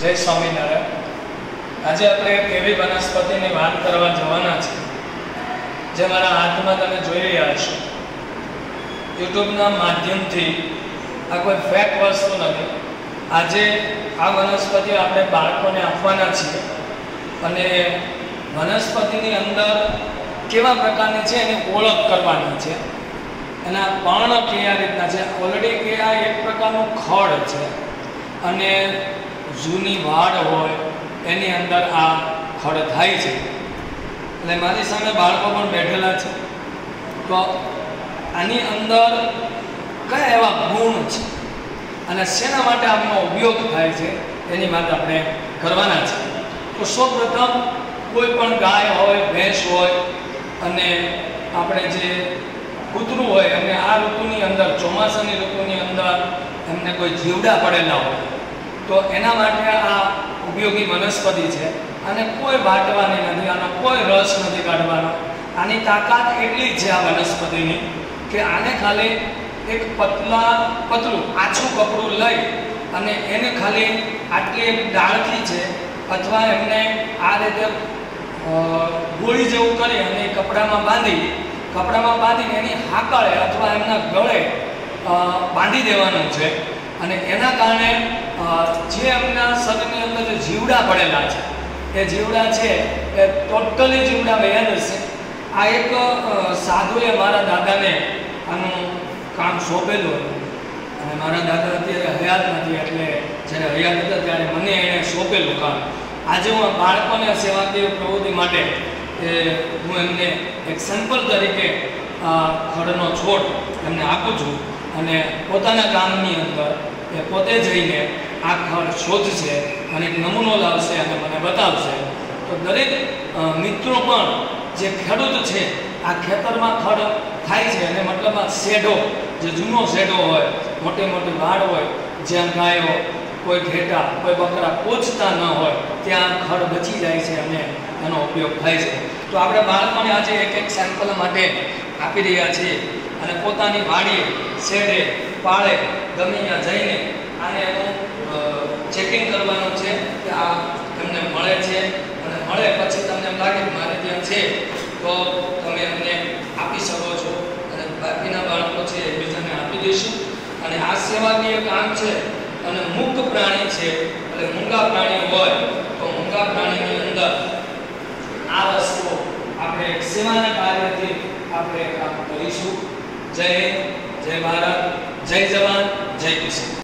જય સ્વામિનારાયણ। આજે આપણે એક એવી વનસ્પતિની વાત કરવા જવાના છે જે મારા હાથમાં તમે જોઈ રહ્યા છો। યુટ્યુબના માધ્યમથી આ કોઈ ફેક વસ્તુ નથી। આજે આ વનસ્પતિ આપણે બાળકોને આપવાના છીએ અને વનસ્પતિની અંદર કેવા પ્રકારની છે એની ઓળખ કરવાની છે, એના પર્ણ કયા રીતના છે। ઓલરેડી એ આ એક પ્રકારનું ખડ છે અને જૂની વાડ હોય એની અંદર આ ખડ થાય છે। એટલે મારી સામે બાળકો પણ બેઠેલા છે, તો આની અંદર કયા એવા ગુણ છે અને શેના માટે આનો ઉપયોગ થાય છે એની વાત આપણે કરવાના છે। તો સૌપ્રથમ કોઈ પણ ગાય હોય, ભેંસ હોય અને આપણે જે કૂતરું હોય એમને આ ઋતુની અંદર, ચોમાસાની ઋતુની અંદર એમને કોઈ જીવડા પડેલા હોય તો એના માટે આ ઉપયોગી વનસ્પતિ છે। અને કોઈ વાટવાની નથી, આનો કોઈ રસ નથી કાઢવાનો। આની તાકાત એટલી જ છે આ વનસ્પતિની કે આને ખાલી એક પતલું આછું કપડું લઈ અને એને ખાલી આટલી એક ડાળખી છે અથવા એમને આ રીતે ગોળી જેવું કરી અને કપડામાં બાંધીને એની હાકળે અથવા એમના ગળે બાંધી દેવાનું છે। અને એના કારણે જે એમના શરીરની અંદર જે જીવડા પડેલા છે એ જીવડા છે એ ટોટલી જીવડા વયા જશે। આ એક સાધુએ મારા દાદાને આનું કામ સોંપેલું હતું અને મારા દાદા અત્યારે હયાત નથી, એટલે જ્યારે હયાત હતા ત્યારે મને એણે સોંપેલું કામ। આજે હું બાળકોને સેવાકીય પ્રવૃત્તિ માટે હું એમને એક સેમ્પલ તરીકે ખડનો છોડ એમને આપું છું અને પોતાના કામની અંદર એ પોતે જઈને આ ખડ શોધશે અને એક નમૂનો લાવશે અને મને બતાવશે। તો દરેક મિત્રો પણ જે ખેડૂત છે આ ખેતરમાં ખડ થાય છે અને મતલબમાં શેઢો, જે જૂનો શેઢો હોય, મોટી મોટી વાડ હોય, જ્યાં ગાયો, કોઈ ઘેટા, કોઈ બકરા પોચતા ન હોય ત્યાં ખડ બચી જાય છે અને એનો ઉપયોગ થાય છે। તો આપણે બાળકોને આજે એક સેમ્પલ માટે આપી રહ્યા છીએ અને પોતાની વાડીએ, શેઢે, પાળે ગમે ત્યાં જઈને આને હું ચેકિંગ કરવાનું છે કે આ તમને મળે છે અને મળે પછી તમને એમ લાગે કે મારે ત્યાં છે તો તમે એમને આપી શકો છો અને બાકીના બાળકો છે એ બીજાને આપી દઈશું। અને આ સેવાકીય કામ છે અને મૂક પ્રાણી છે, એટલે મૂંગા પ્રાણી હોય તો મૂંગા પ્રાણીની અંદર આ વસ્તુઓ આપણે એક સેવાના કાર્યથી આપણે કામ કરીશું। જય હિન્દ, જય ભારત, જય જવાન, જય કિસાન।